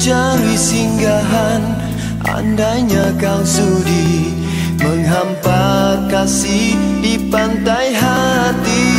cari singgahan, andainya kau sudi menghampa kasih di pantai hati.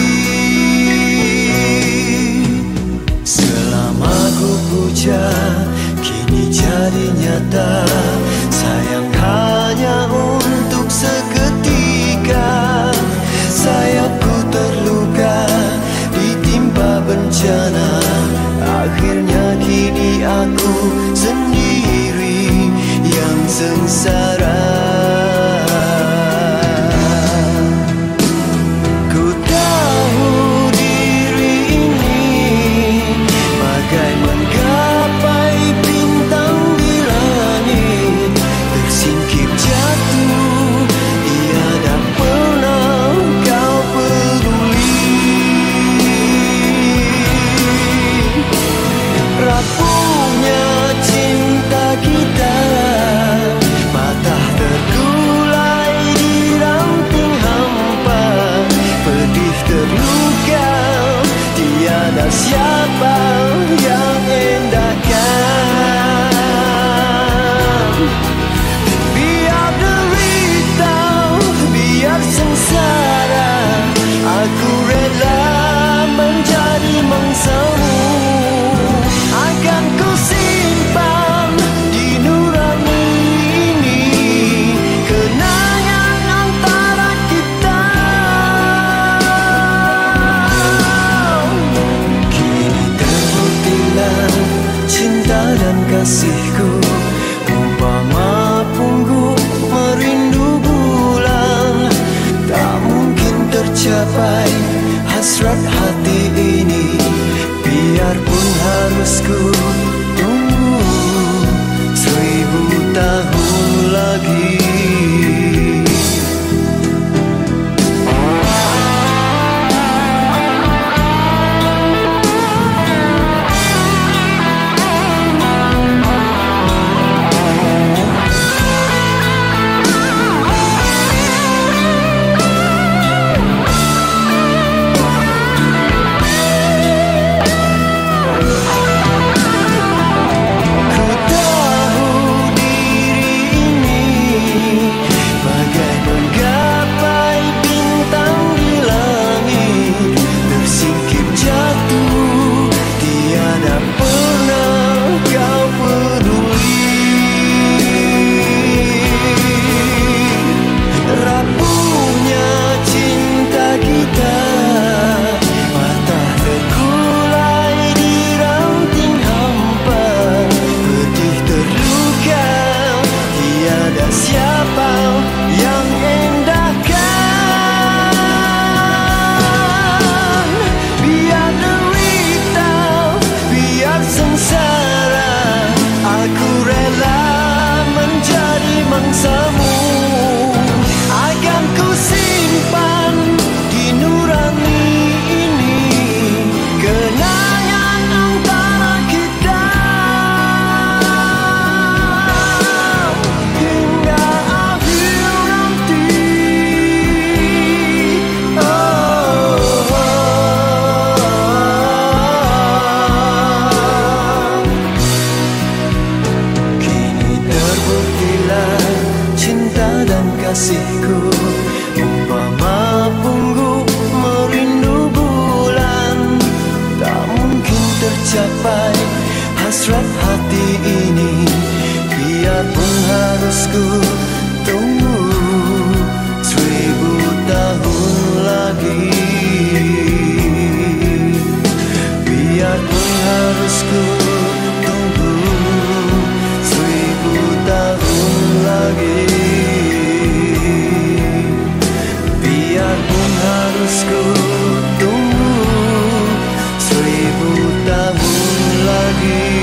Selama ku puja kini jadi nyata, sayang hanya untuk seketika. Sayapku terluka ditimpa bencana, akhirnya kini aku sendiri yang sengsara. Ku tahu diri ini bagai menggapai bintang di langit, tersingkip jatuh tiada pernah kau peduli. Rapuhnya cinta kita, patah terkulai di ranting hampa, pedih terluka, tiada siapa yang endahkan. Biar derita, biar sengsara, aku rela menjadi mangsamu. Akan ku simpan di nurani ini kenangan antara kita. Kini terbuktilah cinta dan kasihku, umpama pungguk merindu bulan, tak mungkin tercapai hasrat hati ini. Biarpun harus ku tunggu 1000 tahun lagi. Siapa yang endahkan? Biar derita, biar sengsara, aku rela menjadi mangsamu. Akan ku simpan di nurani ini kenangan antara kita. Kasihku umpama pungguk merindu bulan, tak mungkin tercapai hasrat hati ini. Biarpun harus ku tunggu 1000 tahun lagi. Biarpun harus ku tunggu 1000 tahun lagi. Biarpun harus ku tunggu 1000 tahun lagi.